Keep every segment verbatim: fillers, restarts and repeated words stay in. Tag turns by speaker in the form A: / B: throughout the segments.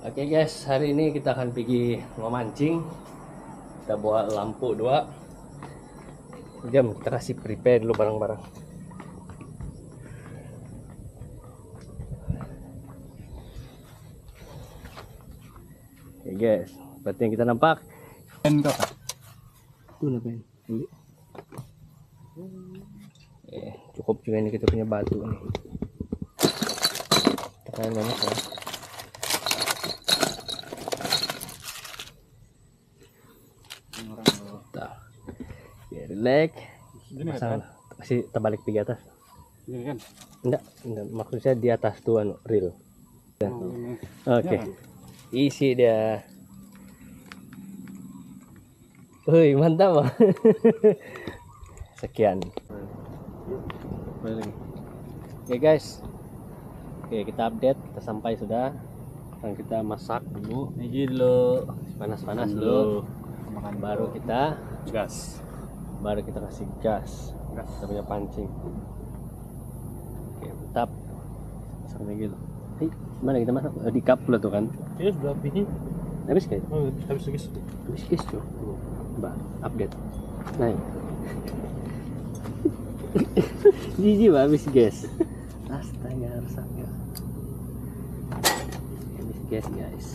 A: Oke guys, hari ini kita akan pergi memancing. Kita bawa lampu dua. Jam kita kasih prepare dulu barang-barang. Oke guys, seperti yang kita nampak. Tuh ngapain? Eh, cukup juga ini kita punya batu nih. Tekanan banyak ya. Relax, pasang, kasih terbalik di atas.
B: Ini kan?
A: Enggak, enggak, maksudnya di atas tuh anu reel.
B: Oh,
A: Oke, okay. Isi dia. Wih, mantap. Sekian. Oke okay, guys, oke okay, kita update, kita sampai sudah. Sekarang kita masak dulu. Ini dulu, panas-panas dulu. Makan baru kita
B: gas.
A: Baru kita kasih gas, gas. Kita punya pancing. Oke, mantap. Sampai gitu. Hei, mana kita masak? Oh, di cup pula tuh kan?
B: Iya, sudah habis.
A: Habis kan?
B: Oh, habis guys.
A: Habis guys tuh. Bah, update. Naik. Jiji bah, habis gas. Astaga, rusak ya. Habis gas guys.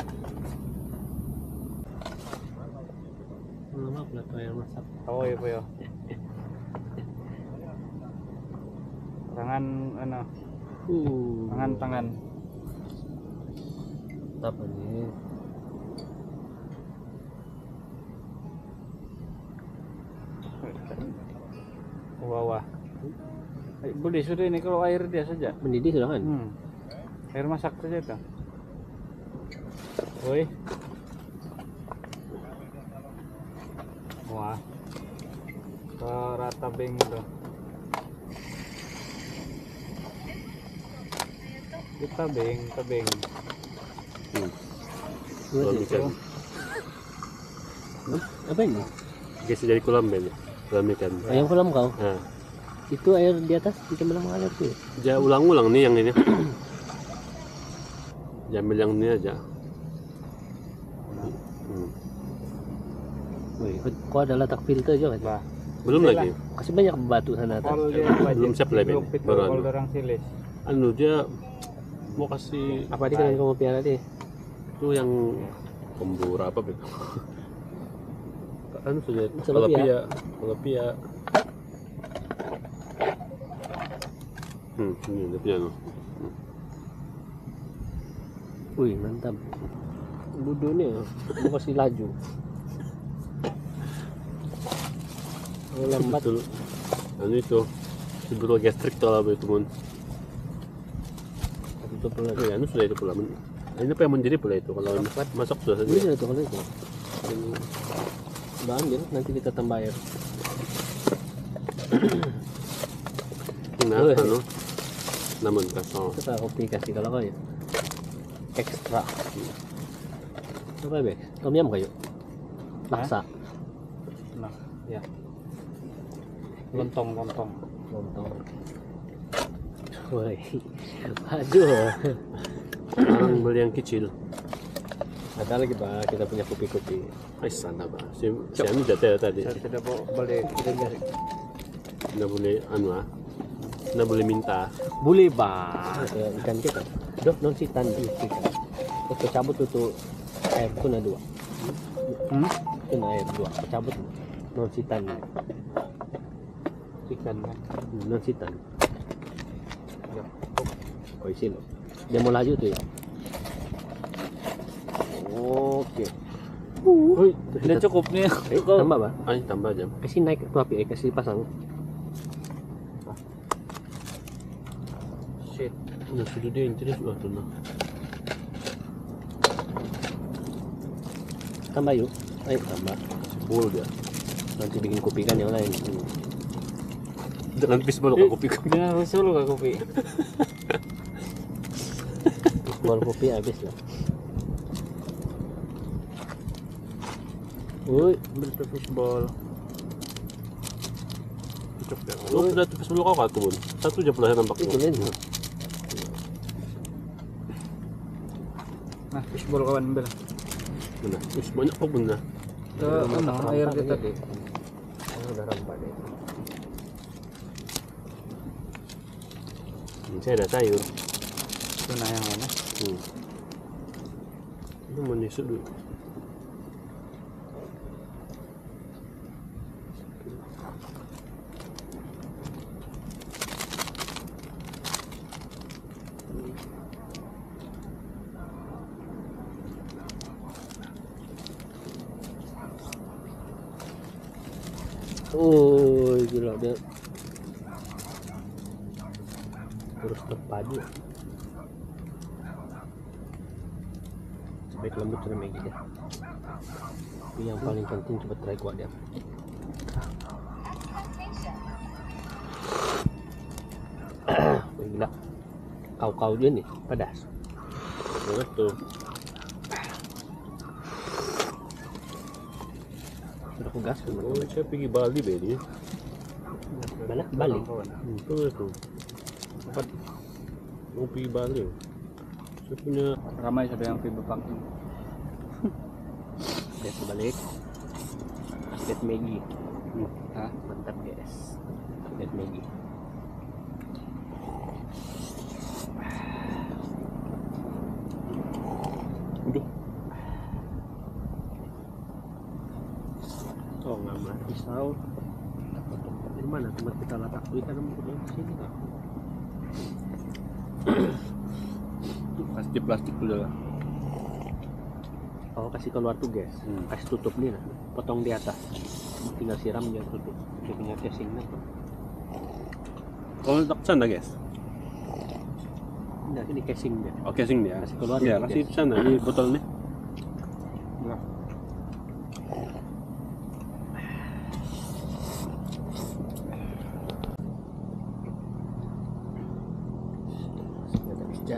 A: Lama pula tuh yang masak.
B: Oh iya, Boyo. Tangan ano?
A: Uh,
B: tangan tangan.
A: Tap ini.
B: Wah wah. Eh, boleh sudah ini kalau air dia saja.
A: Mendidih sudah kan?
B: Hmm. Air masak saja itu. Woi. Wah. Ke rata beng itu. Kita beng, kita beng.
A: Hmm. Kolam ikan. Huh? Apa ini?
C: Guys, dari kolam ini. Kolam ikan.
A: Ayam kolam kau?
C: Nah.
A: Itu air di atas kita bilang mengalir tuh.
C: Jangan ulang-ulang nih yang ini. Jambil yang ini aja. Hmm.
A: Wih, kok ada letak filter juga kan?
C: Belum lagi.
A: Kasih banyak batu sana atas.
C: Belum siap lagi. Baru anu.
B: orang silis.
C: Anu dia mau kasih
A: Apa dia kan kamu piara dia?
C: itu yang pembura apa begitu. Anu sudah
A: Selapia.
C: kalapia, kalapia. Hmm, ini dia punya anu.
A: Wih, mantap. Budu nih, mau kasih laju. Kalau lambat
C: Betul. Anu itu sebelum gastrik tuh lah itu mon.
A: itu pula.
C: Ya, anu sudah itu pula. Ini apa yang menjadi pula itu kalau masak, masak sudah
A: Ini
C: saja.
A: sudah tuh kalau itu. Udah ambil, nanti kita tambah air.
C: Nah,
A: Oh,
C: anu. Namun kasih.
A: Kita kopi kasih kalau kau ya. Ekstra. Apa ya, Bek? Tom yum kayu. Laksa.
B: Nah, ya. Lontong, lontong.
A: Lontong. Woi. Aduh.
C: Orang beli yang kecil.
A: Ada lagi Pak, kita punya kopi-kopi.
C: Ay, sana ba? Si, si anu jatuh tadi.
B: Saya tidak mau boleh kita nyari.
C: Nggak boleh anu ah. Nggak boleh minta.
A: Boleh Pak. Ya, ikan kita. Dok, non sitan di ikan. Kita cabut tuh air itu na dua.
B: Hmm?
A: Itu na air dua. Cabut non sitan.
B: Ikan kan.
A: Non sitan.
B: Ya.
A: Oh, isi lo. Dia mau laju tuh ya. Oke.
B: Woi, udah cukup nih.
A: Eh, tambah Pak.
C: Ay, tambah jam.
A: Kasih naik tuh api, eh, kasih pasang.
B: Shit.
C: Nah, sudah dia interest sudah tuh nah.
A: Tambah yuk. Ayo tambah.
C: Sepuluh dia.
A: Nanti bikin kopi kan yang lain.
C: Jangan pis baru kopi.
B: Jangan rusuh lu gak kopi.
A: Bol kopi habis lah. Woi,
C: Fishball. Cocok ya. Lu sudah tepis dulu kau kah tuh, Satu jam pula nampak.
A: itu nih.
B: Nah, fishball kawan ambil.
C: Mana? Us banyak kok bunda.
B: Ke mana air kita
A: deh. Udah rampak deh.
C: Hmm, saya ada sayur.
B: tuna yang mana?
C: Hmm. Itu menyusut dulu.
A: Oh, gila dia terus terpadu. Baik lembut sudah Maggie dia. Tapi yang paling penting coba try kuat dia. Oh, gila. Kau-kau dia nih pedas.
C: Betul.
A: Sudah aku gas.
C: Oh, saya pergi Bali bedi.
A: Mana? Bali.
C: Hmm, itu itu. Tempat mau pergi Bali. Saya punya
B: Ramai sudah yang pergi Bepang.
A: Lihat balik. Lihat Maggie.
B: Hmm. Hah?
A: Mantap guys. Lihat Maggie.
C: Aduh. Oh, nggak mah pisau.
A: Di mana tempat kita letak ikan di sini kah?
C: Pasti plastik udah lah.
A: Oh, kasih keluar tuh guys.
C: Hmm.
A: Kasih tutup nih nah. Potong di atas. Tinggal siram dia tutup. Dia punya casingnya tuh.
C: Kalau letak sana guys.
A: Nah, ini casing dia.
C: Oke, sing dia.
A: Kasih keluar
C: Ya,
A: dulu,
C: kasih
A: guys.
C: sana di botol nih.
B: Nah,
A: Sudah bisa.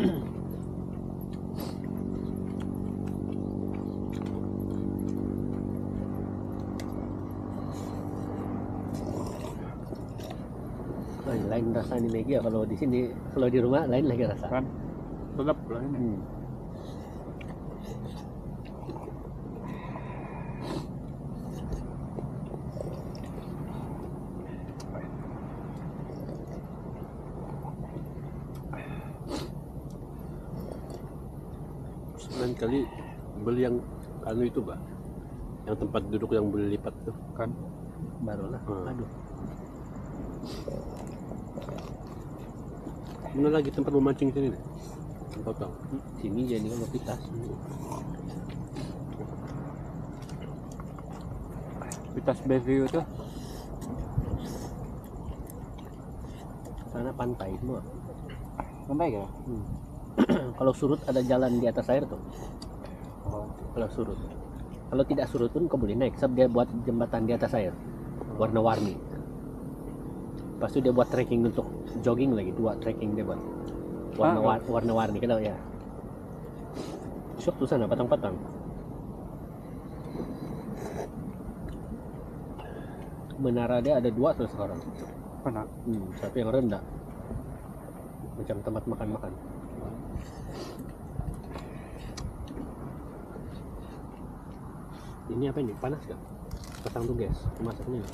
A: Oh, lain rasa ini Maggie ya. Kalau di sini, kalau di rumah lain lagi rasa.
B: kan tetap lah ini.
A: Hmm.
C: Lain kali beli yang anu itu bah, yang tempat duduk yang boleh lipat tuh.
B: Kan
A: Barulah.
C: Hmm.
A: Aduh.
C: Mana lagi tempat memancing sini nih? Tahu tahu.
A: Sini jadi kalau pitas.
B: Pitas Bayview tuh.
A: Sana pantai semua.
B: Santai ya?
A: Hmm. Kalau surut ada jalan di atas air tuh.
B: Oh.
A: Kalau surut. Kalau tidak surut pun kau boleh naik. Sebab dia buat jembatan di atas air. Warna-warni. Lepas itu dia buat trekking untuk jogging lagi. Dua trekking dia buat. Warna
B: Ah,
A: wa- warna-warni kan ya. Syok tuh sana patang-patang. Menara dia ada dua tuh sekarang.
B: Mana?
A: Hmm, satu yang rendah. Macam tempat makan-makan. Ini apa ini? Panas gak? Pasang tuh guys, masaknya.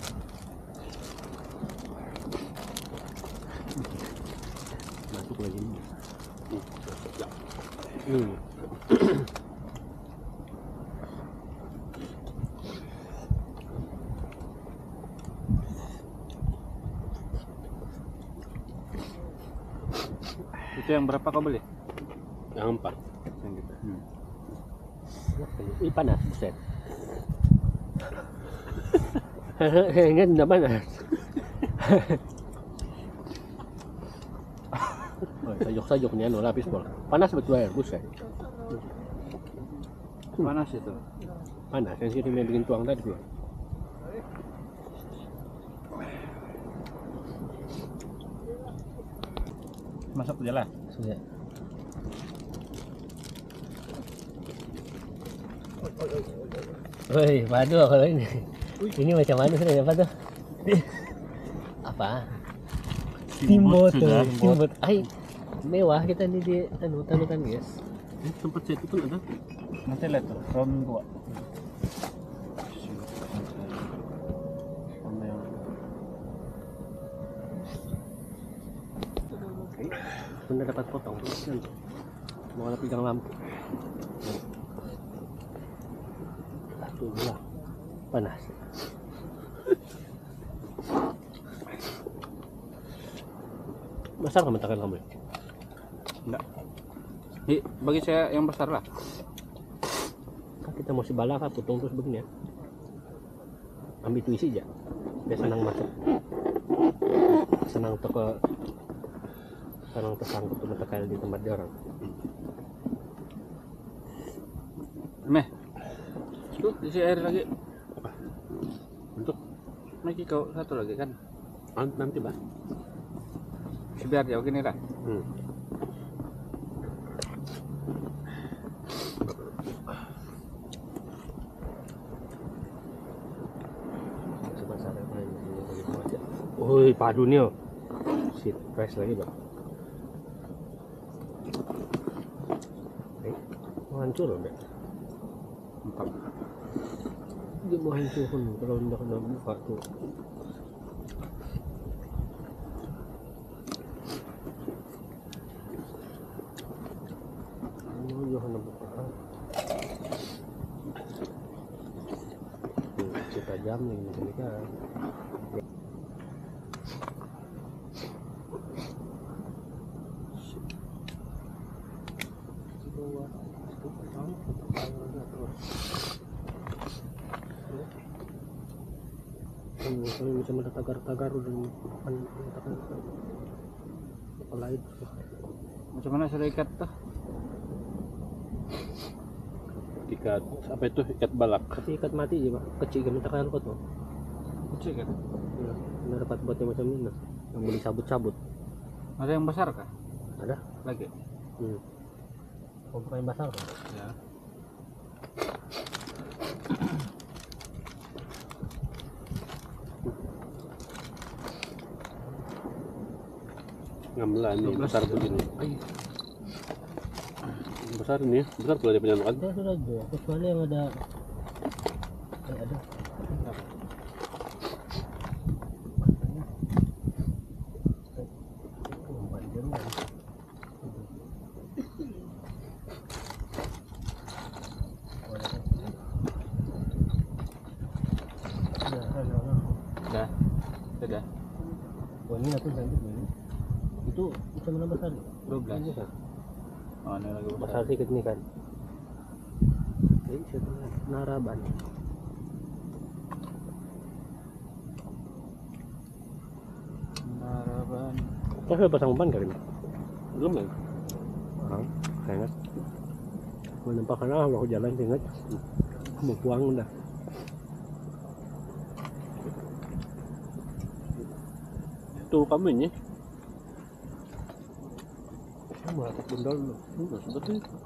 A: Masuk lagi nih. Hmm.
B: Itu yang berapa kau beli?
C: Yang empat.
B: Yang gitu.
C: Hmm.
A: Ini panas, buset. Ingat enggak panas. Oh, sajuk-sajuk nih anu lapis bol. Panas betul air, buset.
B: Panas itu.
A: Panas, yang sini main bikin tuang tadi keluar.
B: Masuk aja lah.
A: Sudah. Woi, padu kalau ini. Ini macam mana sudah apa tuh? Apa? Steamboat tuh, steamboat. Ay, mewah kita nih di anu tanutan guys.
C: Eh, tempat saya itu kan ada.
B: Nanti lihat tuh, round dua.
C: Sama yang
A: Bunda dapat potong terus mau ada pegang lampu. Satu belah panas. Besar nggak mentakan kamu?
B: Enggak. Hi, bagi saya yang besar lah.
A: Kan kita mau sebalah kan potong terus begini ya. Ambil tuh isi aja. Dia senang masuk. Senang tuh ke senang tersangkut tuh mata kail di tempat dia orang.
B: Meh. Tuh, isi air lagi.
C: untuk
B: Lagi kau satu lagi kan.
C: an- nanti bah.
B: Biar jauh gini lah.
C: Hmm.
A: Sebesar apa ini? Woi, padu nih. Shit, fresh lagi, Bang. Eh, mau hancur loh, Bang.
B: Empat.
A: Dia mau hancur pun kalau hendak kena buka tuh. Ini juga kena buka. Tuh, kita jam nih ini kan. Kalau bisa mendatar-tagar dan makan kepala itu.
B: Macam mana sudah ikat tuh?
C: Ikat apa itu ikat balak.
A: Tapi ikat mati aja, Pak. Kecil kan minta kalian kot, no.
B: Kecil kan?
A: Ya, ini dapat buatnya macam ini, nah. Yang beli sabut-sabut.
B: Ada yang besar kah?
A: Ada?
B: Lagi.
A: Hmm. Pompa yang basah, kan?
B: Ya.
C: Gamelan nih
B: dua belas.
C: besar begini. Besar ini ya, besar kalau dia punya anak.
A: Ada sudah ada, kecuali yang ada. Eh, ada. Pompa di dalam. Sudah, ada, ada.
B: Sudah. Sudah.
A: Wah, ini aku cantik nih. Itu macam mana besar?
B: dua belas.
A: Ini kan.
B: Oh, ini lagi besar.
A: Besar sedikit nih kan. Ini satu naraban.
B: Harapan.
A: Kau sudah pasang ban kali?
C: Belum kan?
A: Ah, saya ingat. Mau nampak karena aku jalan ingat. Mau puang udah.
C: Itu kamu ini.
A: Saya mau atas bundol dulu.
C: Enggak seperti itu.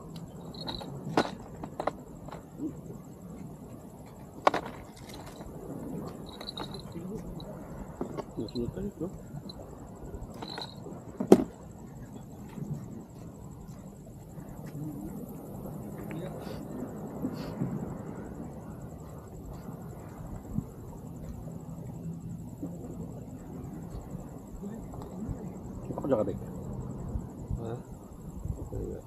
C: Enggak seperti itu. Apa kerja kadek?
A: Hah? Iya.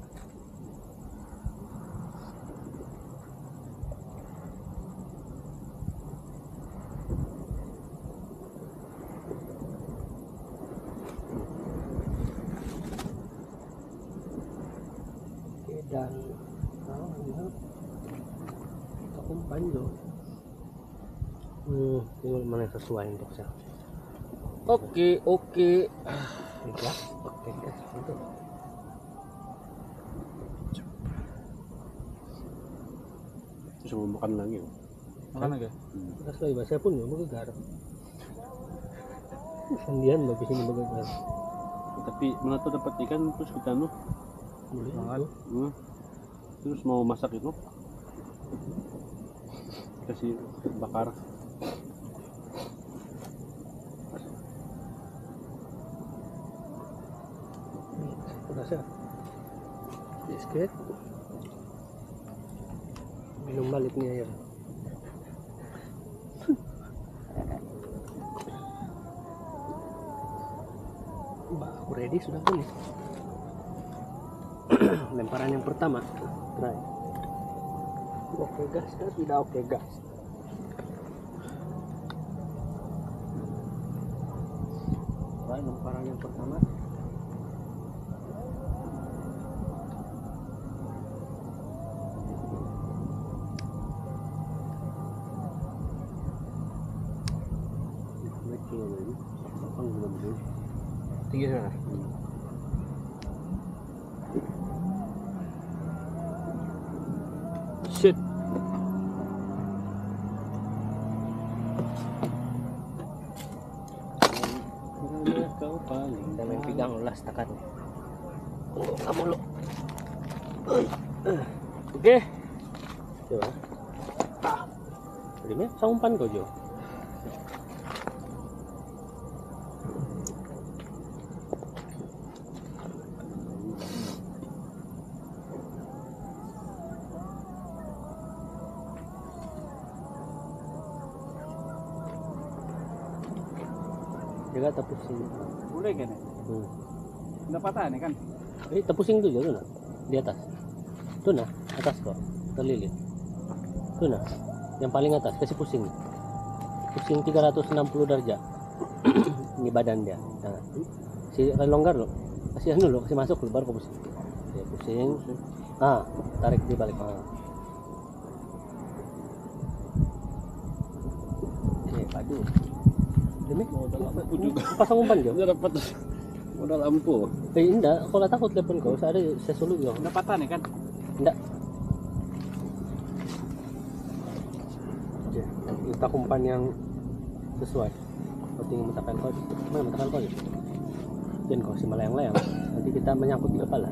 A: Dan oh, ya. Aku panjang. Hmm, tinggal mana yang sesuai untuk saya.
B: Oke, oke.
A: Ikhlas, oke guys, itu.
C: Bisa mau makan lagi.
B: Makan aja.
A: Kita sesuai bahasa pun ya begegar. Sendian bagi sini begegar.
C: Tapi mana tuh dapat ikan terus kita nu
A: Boleh
B: Banget.
A: itu.
C: hmm. Terus mau masak itu kasih bakar.
A: Rasa biskuit Minum balik nih air. Bah, aku ready sudah pun. Lemparan yang pertama. Try. Oke gas, gas sudah oke gas. Try lemparan yang pertama.
B: Tinggi sana.
C: Shit.
A: Kau paling dalam pegang ulas takat. Oh, kamu lo.
B: Oke.
A: Coba. Ah. Jadi me saumpan kau jo. Jaga tepusing.
B: Boleh kan?
A: Hmm.
B: Nggak patah nih kan?
A: Eh tepusing tuh tuh nah. Di atas. Tuh nah, atas kok. Terlilit. Tuh nah. Yang paling atas kasih pusing. Pusing tiga ratus enam puluh derajat. Ini badan dia. Nah. Si longgar lo. Kasih anu lo, kasih masuk lo baru kau pusing. Ya pusing. Ah, tarik di balik. Ah. Oke, padu. Demi
C: Lampu juga.
A: pasang umpan jo.
C: Udah dapat modal lampu.
A: Eh enggak, kalau takut telepon kau, saya ada saya solo jo.
B: Nggak patah nih kan?
A: Enggak. Oke, kita umpan yang sesuai. Kau tinggal mentakan kau, mana mentakan kau? Dan kau si melayang-layang. Nanti kita menyangkut di kepala.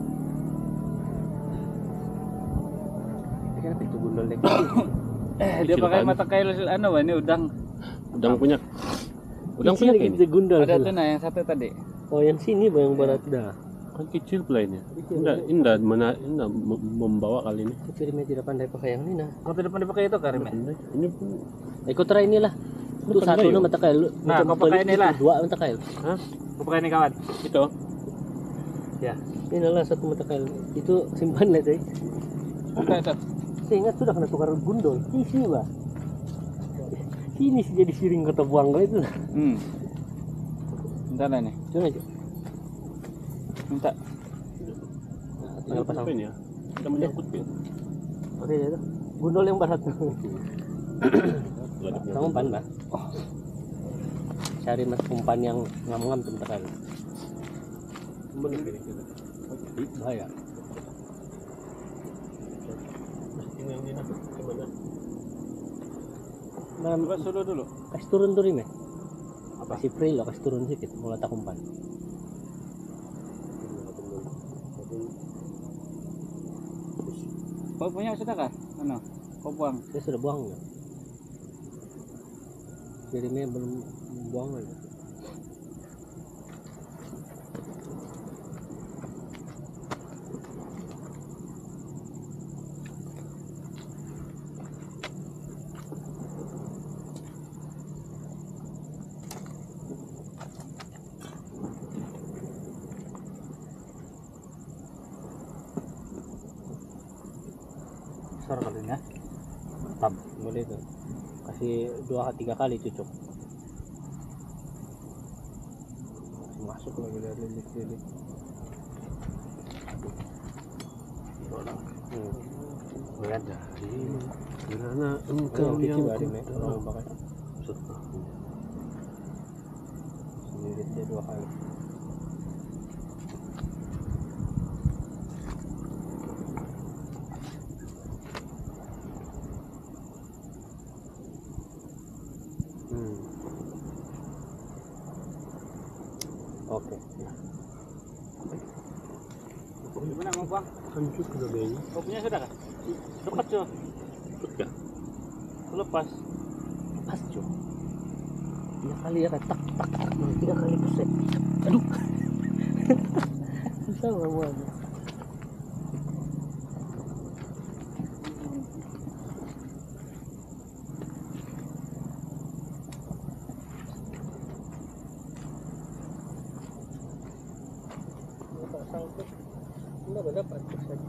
A: Ini kan itu gundul dek.
B: Eh, dia pakai mata kail anu ini udang.
C: Udang punya. Udang punya
A: Isinya
C: ini.
A: gitu gundul.
B: Ada tuh nah yang satu tadi.
A: Oh yang sini yang berat dah.
C: Kan kecil pula ini. Enggak, indah mana indah membawa kali ini.
A: Kirimnya tidak pandai pakai yang ini nah.
B: Waktu depan dipakai itu Karim ya?
C: Ini pun
A: Ikut try inilah. Itu
C: Bukan
A: satu
C: kayu.
A: nama mata kail.
B: Nah, kau pakai inilah.
A: Dua mata kail.
C: hah?
B: Mau pakai ini kawan.
C: Itu.
A: Ya, inilah satu mata kail. Itu simpan lah tadi.
B: Buka itu.
A: Saya ingat sudah kena tukar gundul. Isi bah. Sini sih jadi siring kota buang kau itu.
B: Hmm. Bentar lah nih.
A: Coba aja.
B: Minta.
A: Nah, tinggal pasang.
C: Apa ini ya? Kita menyangkut ya.
A: Oke ya itu. Gundul yang berat. Pasang umpan bah. Oh. Cari mas umpan yang ngam-ngam tuh mata kail.
C: Benar ini.
A: Ih, bahaya.
C: Yang ini nak gimana?
A: Nah,
B: Coba solo dulu.
A: kasih turun turun ya.
B: Apa?
A: Kasih free lo, kasih turun sedikit. Mulai tak umpan.
B: Kau punya sudah kah? Ano? Kau buang.
A: Saya sudah buang ya. Kirimnya belum buang lagi.
B: Besar kali ini ya.
A: Mantap, boleh tuh. Kasih dua tiga kali cucuk. Masuk lagi dari lilit-lilit. Hmm. Lihat dah.
C: Karena
A: Engkau
C: engkau
A: yang
C: yang
A: ada
C: ku
A: nih,
C: tahu.
A: orang pakai. Lilitnya dua kali. Hmm. Oke.
B: Gimana mau buang?
C: Hancur sudah ini.
B: Kau punya sudah kah? Cepat cuy.
C: Ikut kah?
B: Lepas.
A: Pas cuy. Tiga kali ya kan tak tak tak. Tiga kali buset. Aduh. Susah nggak mau. sangkut enggak dapat pusat.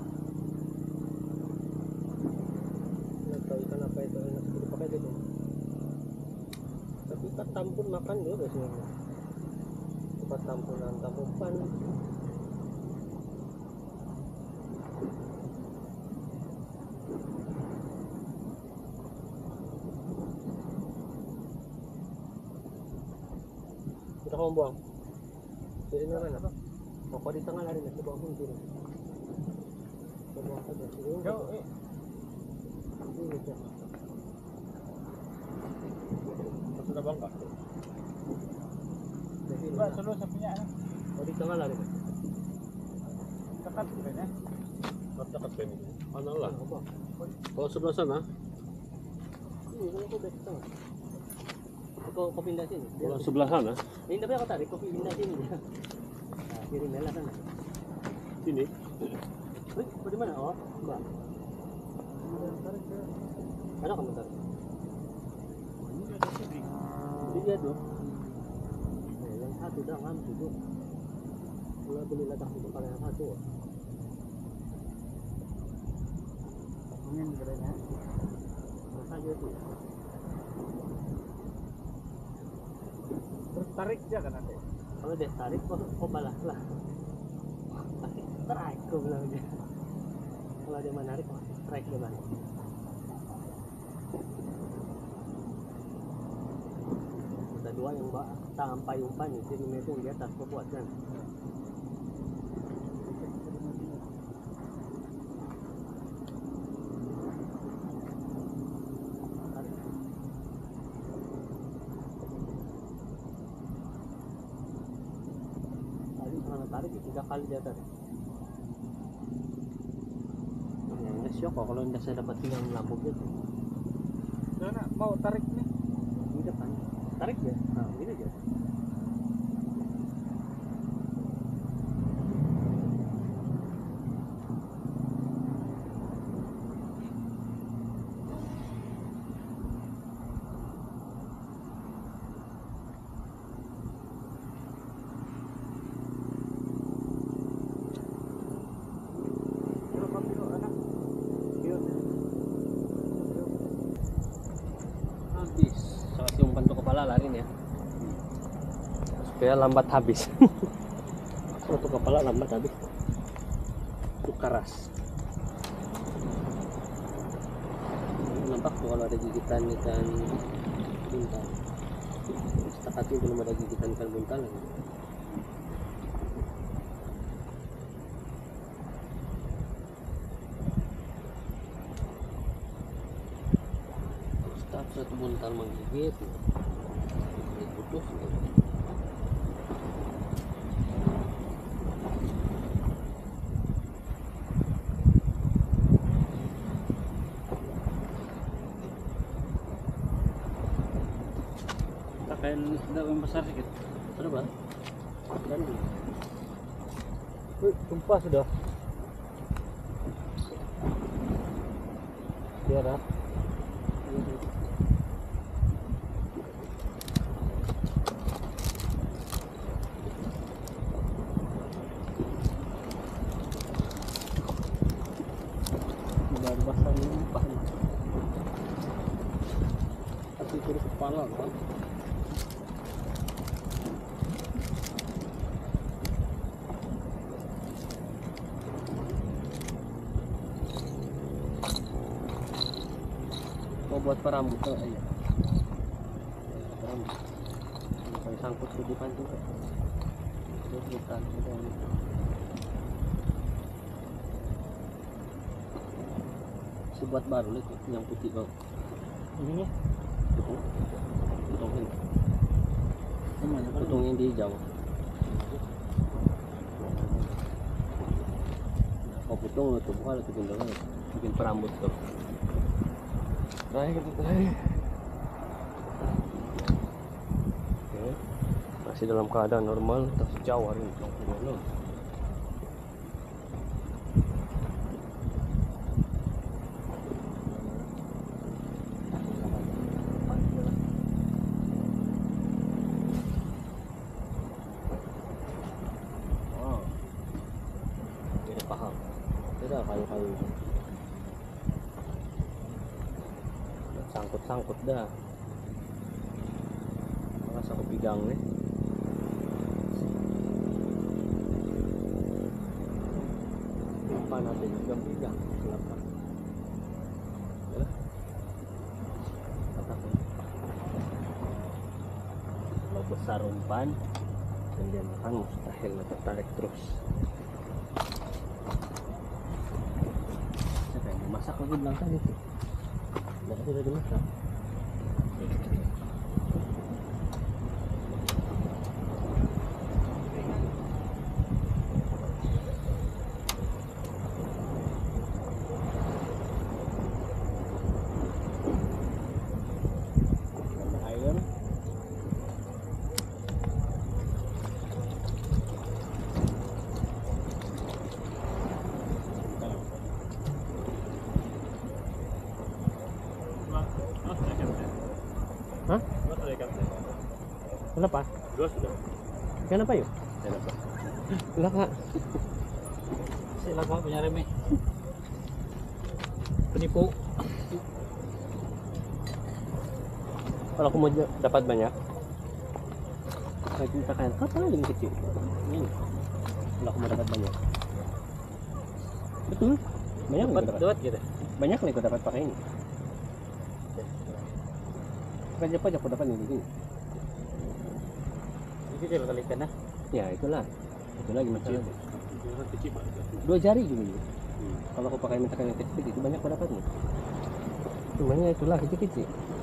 A: Nggak tahu ikan apa itu enak dipakai gitu. Tapi ikan tampun makan juga sih. Tempat tampunan tampupan. Kita mau buang. Jadi mana? Pokok di tengah lari nanti buang pun kiri. Buang saja.
B: Jauh, eh.
A: Ini aja.
C: Sudah bangka.
A: Jadi
B: Coba solo sapinya ano.
A: oh di tengah lari.
B: Dekat kayaknya.
C: Dekat ini. Mana lah?
A: Apa?
C: Kalau sebelah sana,
A: Ini kalau aku dari tengah. Kau kau pindah sini.
C: kalau sebelah sana,
A: Ini tapi aku tarik kau pindah sini. Nah, kiri melah sana.
C: sini.
A: Wih, kau di mana? Oh, mbak. Ada kamu tarik? Ini dia tuh. Eh, yang satu dah ngambil tuh. Kalau beli letak itu kalau yang satu.
B: Ini geraknya.
A: Masa aja tuh.
B: Terus tarik aja kan nanti.
A: Kalau dia tarik, kok kok balas lah. Strike kau bilang dia. Kalau dia menarik, kok strike dia balik. Ada dua yang mbak tangan payung-payung nih, jadi itu yang di atas kau buat kan. Tadi pernah tarik tiga kali di atas. Ya, nge-shock kok kalau tidak saya dapat tinggal melambung gitu.
B: Sana mau tarik nih.
A: Di depan tarik ya, nah ini aja.
B: Berapa kilo anak?
A: Yuk. Habis soalnya umpan tuh kepala lari nih ya supaya lambat habis. Satu kepala lambat habis itu keras. Nampak tuh kalau ada gigitan ikan buntal. Setakatnya belum ada gigitan ikan buntal lagi. Setiap satu buntal menggigit ini putus gitu.
B: Pakai daun besar sedikit.
A: Ada bang? Dan
B: Wih, tumpah sudah. Biar ah.
A: baru basah lumpah nih. Tapi turun kepala kan. Mau buat perambut tuh aja. Perambut. Sampai sangkut ke depan juga. Terus bukan udah. Buat baru itu yang putih kau.
B: Ini nih.
A: Putung. Putung ini.
B: Semuanya kan.
A: Putung yang di hijau. Oh putung itu bukan itu gendong bikin perambut tuh. Terakhir terakhir. Oke. Masih dalam keadaan normal tapi jauh hari ini. Normal. paham. Tidak kayu-kayu. Sangkut-sangkut dah. Malas aku pegang nih. Umpan nanti pegang-pegang. Silakan. Ya. Kalau besar umpan dan dia makan mustahil tertarik terus. Siapa yang masak lagi bilang tadi tuh? Udah sudah dimasak. Air. Hah? Kenapa?
C: Dua sudah.
A: Kenapa yuk? Lah kak.
B: Sila Pak punya remeh. Penipu.
A: Kalau aku mau j- dapat banyak, saya minta kain apa yang kecil. Ini. Kalau aku mau dapat banyak, betul. Banyak
B: Dapat
A: nih dapat.
B: dapat gitu.
A: Banyak nih aku dapat pakai ini. Kerja pajak aku dapat ini. Ini.
B: Ini kecil kali ikan nah.
A: Ya itulah. Itu lagi masalah.
C: Jangan kecil Pak.
A: Dua jari juga ini.
C: Hmm.
A: Kalau aku pakai minta kain yang kecil itu banyak aku dapatnya. Cumanya itulah kecil-kecil.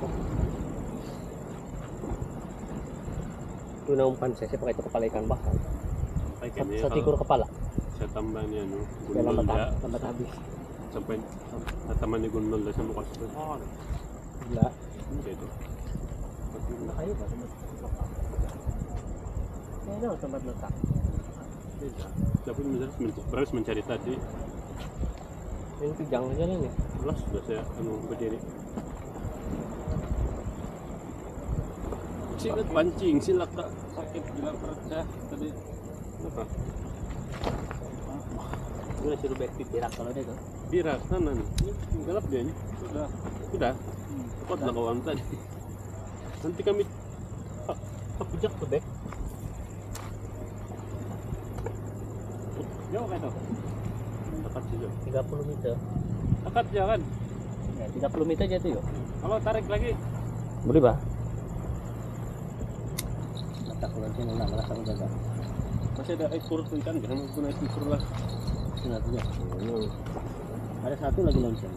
A: Tuna umpan saya, saya pakai itu kepala ikan bakar.
C: Ikan ya,
A: Satu ekor
C: kalau
A: kepala.
C: saya tambah nih anu
A: Ya, lambat,
C: gundul dah
A: lambat habis.
C: sampai teman di gundul dah sama kasih. Oh,
A: Gila.
C: gitu.
A: Nah, kayu kan? Ya, ada tempat letak.
C: Beda. Tapi misalnya men- harus mencari tadi,
A: Ini pijang aja nih.
C: plus sudah saya anu berdiri. Silat pancing, silak tak sakit juga perut saya tadi. Apa?
A: Gue suruh back pirak kalau dia tuh.
C: Birak sana nih. Ini gelap dia nih. Sudah. Sudah. Cepat lah kawan tadi. Nanti kami ah, ah, pujak tuh back. Jauh kan tuh? Dekat juga.
A: tiga puluh meter.
C: Dekat ya kan?
A: Ya, tiga puluh meter aja tuh yuk.
C: Kalau tarik lagi.
A: Boleh, Pak? Letak lonceng lah, malah aku jaga.
C: Masih ada ekor tuh ikan, jangan guna ekor lah.
A: Sudah tuh ya. Oh. Ada satu lagi lonceng.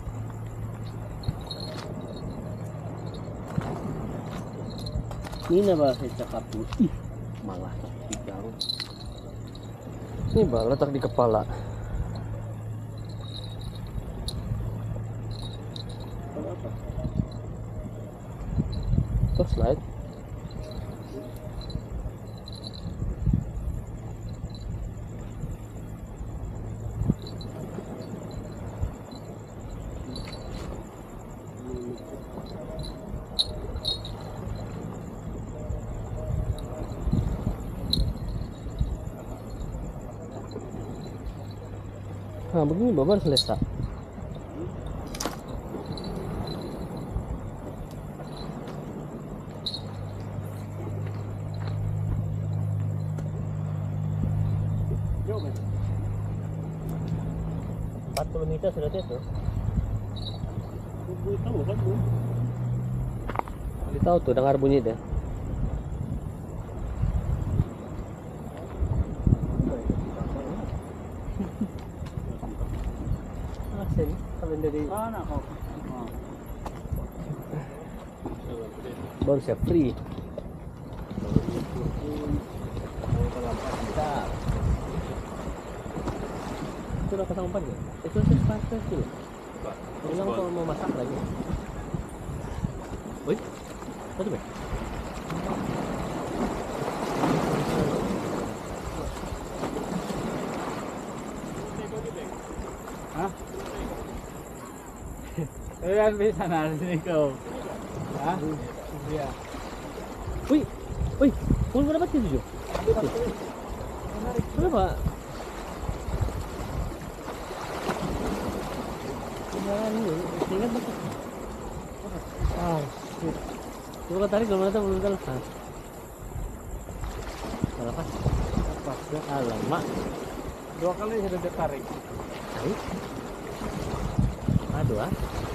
A: Ini apa saya cakap tuh? Ih, malah pijang. Ini bang letak di kepala.
C: Kalau apa?
A: Terus slide. Nah, begini baru selesai.
C: Jauh kan?
A: empat puluh meter sudah itu.
C: Gue tahu kan bu.
A: Dia tahu tuh dengar bunyi deh. Asin, kalau dari
B: Mana kau?
A: baru saya free. Itu udah pasang umpan ya? Itu sih pasang dulu. Bilang kalau mau masak lagi. Woi, apa be?
B: Hah? Eh, bisa nasi kau. Hah? Iya.
A: Wih, wih, mau dapat tujuh? Kenapa? ini, ingat betul. Ah, shit. Coba tarik belum ada belum lepas. Lepas.
B: Lepas ya.
A: Alamak.
B: Dua kali sudah ditarik.
A: Tarik. Aduh ah.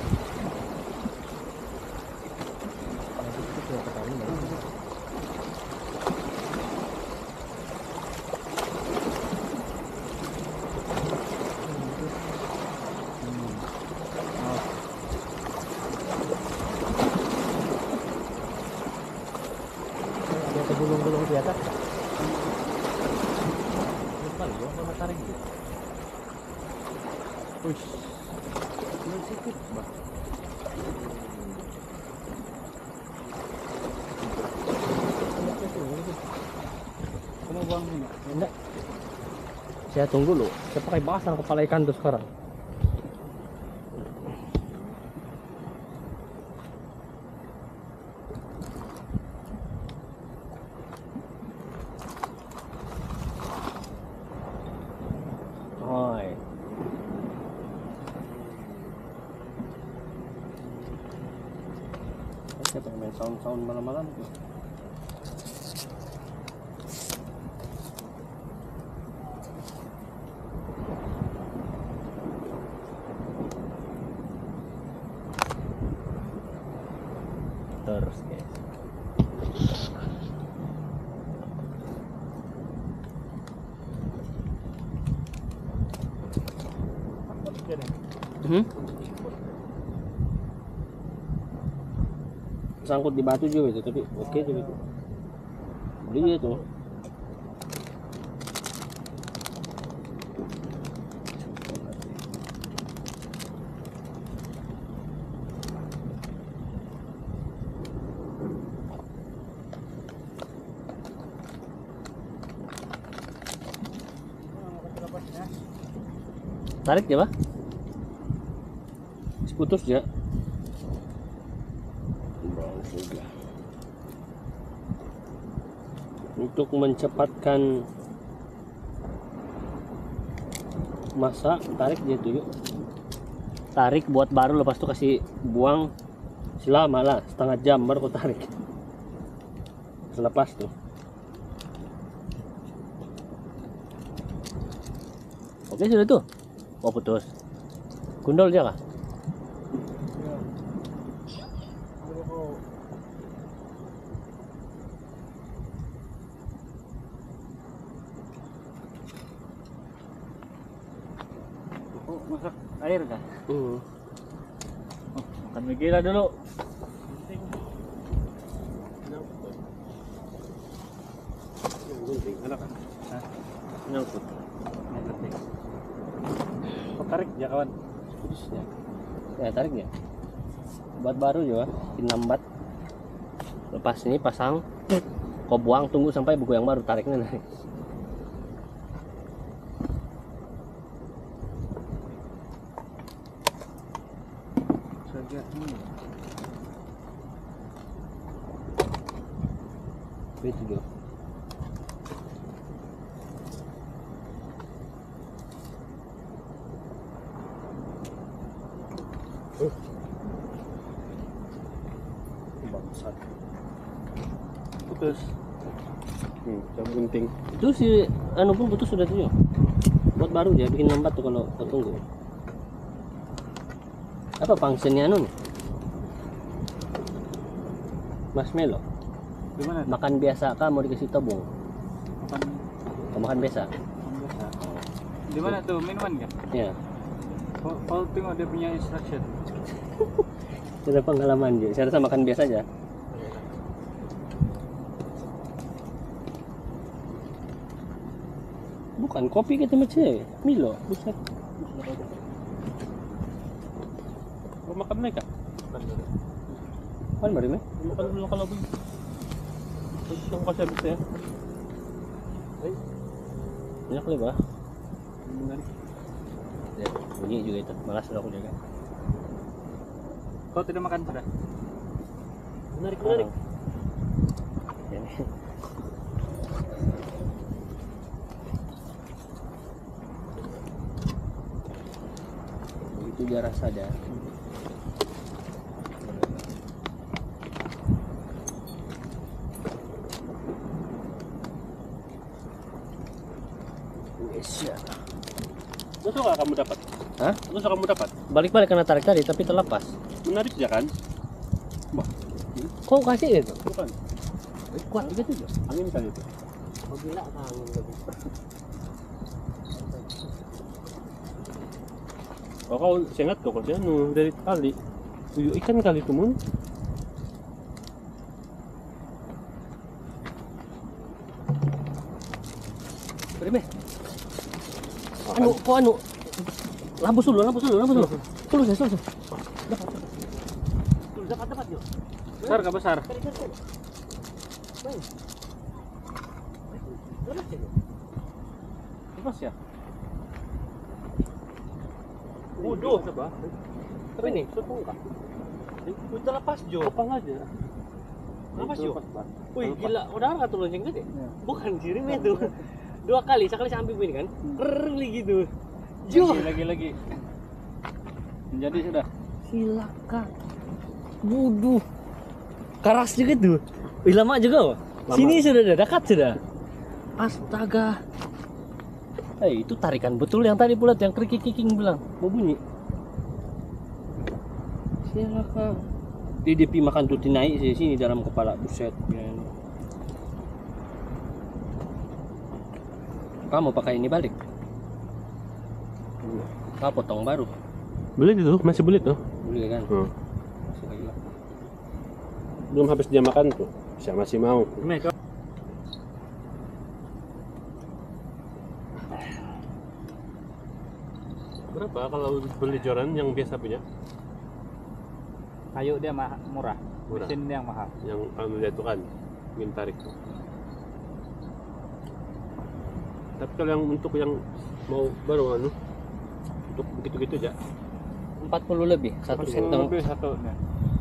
A: Itu berapa kali baru? Ada gulung-gulung di atas. Lupa lu, apa tarik gitu?
B: Wih. Ini sedikit, Bah. Kamu buang ini?
A: Enggak. Saya tunggu dulu. Saya pakai basah kepala ikan tuh sekarang. Oi. Saya pengen main sound-sound malam-malam tuh. Terus guys. Hmm? Sangkut di batu juga itu, tapi oke juga itu. Dia tuh. Tarik ya, Pak? Putus ya. Untuk mencepatkan masak, tarik dia tuh yuk. Tarik buat baru, lepas itu kasih buang selama lah setengah jam baru kau tarik. Selepas tuh. Oke sudah tuh. Oh putus. Gundol dia kah?
B: Oh, masak air kah?
A: Hmm.
B: Oh, makan mie gila dulu.
C: Enak kan?
B: Hah?
A: Nyangkut.
B: Kau tarik ya kawan.
A: Putusnya. Ya tarik ya. Buat baru juga, bikin lambat. Lepas ini pasang, kau buang, tunggu sampai buku yang baru tariknya naik.
B: Saja ini.
A: Itu juga. Uh. Bangsat.
B: Putus.
C: Hmm, coba gunting.
A: Itu si anu pun putus sudah tuh. Buat baru dia bikin lambat tuh kalau kau tunggu. Apa fungsinya anu nih? Marshmallow.
B: Di mana?
A: Makan biasa kah mau dikasih tabung?
B: Makan
A: Kau makan biasa?
B: makan biasa. Di mana tuh minuman kan?
A: Ya.
B: Kau, kau tengok dia punya instruction.
A: Sudah pengalaman dia. Saya rasa makan biasa aja. Bukan kopi kita macam Milo. Buset.
C: Kau makan mereka?
A: Kan baru ni.
C: Makan dulu kalau begini. Terus tunggu kasih habis ya.
A: Banyak lagi bah.
C: Benar.
A: Ya, bunyi juga itu. Malas sudah aku jaga.
B: Kau tidak makan sudah?
C: Menarik, menarik.
A: Ini. Begitu dia rasa dia.
C: Nggak suka kamu dapat.
A: Hah?
C: Nggak suka kamu dapat.
A: Balik-balik karena tarik tadi tapi terlepas.
C: Menarik ya kan?
A: Kok kasih itu?
C: Bukan.
A: Kuat juga tuh.
C: Angin kali itu.
A: Oh gila angin lagi.
C: Oh, kau sengat kau kerja nu dari kali. Uyu ikan kali itu mun.
A: Berime. Anu, kok anu? Lampus dulu, lampus dulu, lampus dulu. Terus, terus, terus. Dapat. Terus dapat dapat yuk.
C: Besar nggak besar?
B: Lepas ya?
A: Waduh.
C: Coba.
A: Tapi nih,
C: Sudah enggak?
A: udah lepas Jo.
C: Kopang aja.
A: Lepas
C: Itu
A: Jo.
C: lepas, Bang.
A: Wih, gila, udah nggak tuh lonceng gede?
B: Ya.
A: Bukan kirim itu. Dua kali, sekali sampai ini kan. Krrrr gitu.
B: Lagi,
A: Jo.
B: lagi, lagi. Menjadi sudah.
A: Silakan. Waduh. Keras juga tuh. Wih, lama juga, Wak.
C: Lama.
A: Sini sudah ada, dekat sudah. Astaga. Eh, itu tarikan betul yang tadi bulat yang kerikik-kiking bilang mau bunyi. Silakan. Di D P makan tuh naik sih sini dalam kepala buset. Kamu pakai ini balik. Kau potong baru.
C: Belit itu, masih belit tuh.
A: Boleh kan?
C: Hmm.
A: Masuk lagi lah.
C: Belum habis dia makan tuh. Bisa masih mau.
B: Ini kau.
C: Berapa kalau beli joran yang biasa punya?
B: Kayu dia mah murah.
C: Murah.
B: Mesin dia yang mahal.
C: Yang anu dia itu kan ingin tarik. Tapi kalau yang untuk yang mau baru anu untuk begitu-gitu aja.
A: empat puluh lebih, satu
C: Satu
A: senteng.
B: Lebih satu. Ya.